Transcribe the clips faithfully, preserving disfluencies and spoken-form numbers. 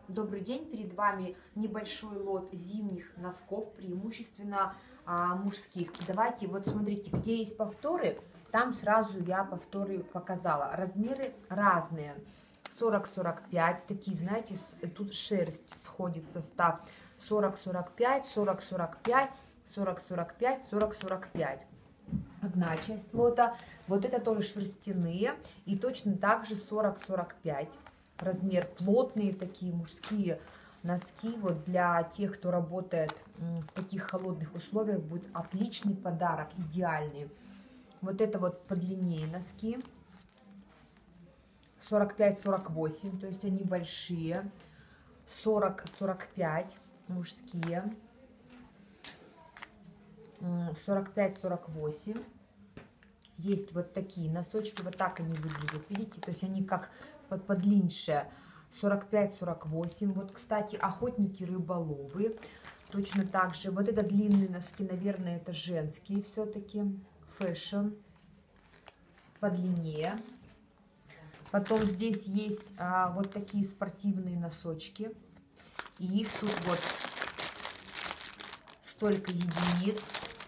Добрый день, перед вами небольшой лот зимних носков, преимущественно а, мужских. Давайте, вот смотрите, где есть повторы, там сразу я повторы показала. Размеры разные, сорок сорок пять, такие, знаете, тут шерсть сходит в состав, сорок сорок пять, сорок сорок пять, сорок сорок пять, сорок сорок пять. Одна часть лота, вот это тоже шерстяные, и точно так же сорок сорок пять. Размер плотные такие мужские носки, вот для тех, кто работает в таких холодных условиях, будет отличный подарок, идеальный. Вот это вот подлиннее носки, сорок пять сорок восемь, то есть они большие, сорок сорок пять мужские, сорок пять сорок восемь. Есть вот такие носочки, вот так они выглядят, видите, то есть они как под подлиннее, сорок пять сорок восемь. Вот, кстати, охотники рыболовы, точно так же. Вот это длинные носки, наверное, это женские все-таки, фэшн, подлиннее. Потом здесь есть а, вот такие спортивные носочки, и их тут вот столько единиц.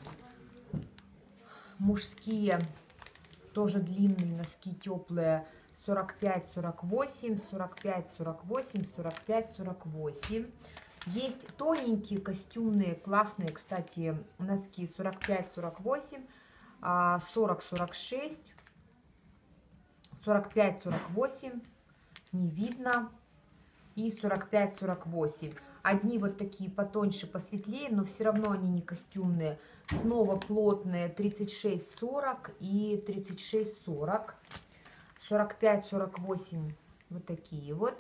Мужские тоже длинные носки, теплые, сорок пять сорок восемь, сорок пять сорок восемь, сорок пять сорок восемь. Есть тоненькие костюмные, классные, кстати, носки, сорок пять сорок восемь, сорок сорок шесть, сорок пять сорок восемь, не видно, и сорок пять сорок восемь. Одни вот такие потоньше, посветлее, но все равно они не костюмные. Снова плотные, тридцать шесть сорок и тридцать шесть сорок. сорок пять сорок восемь вот такие вот.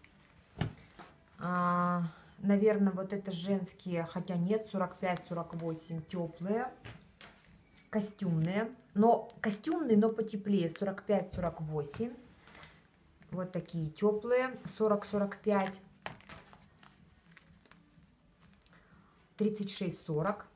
А, наверное, вот это женские, хотя нет, сорок пять сорок восемь теплые. Костюмные, но костюмные, но потеплее, сорок пять сорок восемь. Вот такие теплые, сорок сорок пять. тридцать шесть сорок,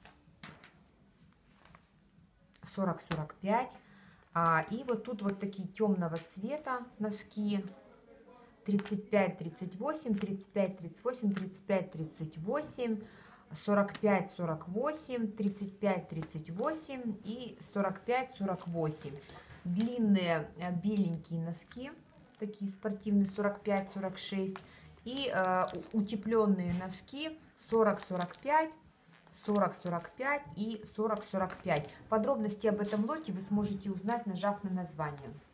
сорок сорок пять, а, и вот тут вот такие темного цвета носки, тридцать пять тридцать восемь, тридцать пять тридцать восемь, тридцать пять тридцать восемь, сорок пять сорок восемь, тридцать пять тридцать восемь и сорок пять сорок восемь. Длинные беленькие носки, такие спортивные, сорок пять сорок шесть, и э, утепленные носки сорок сорок пять, сорок сорок пять и сорок сорок пять. Подробности об этом лоте вы сможете узнать, нажав на название.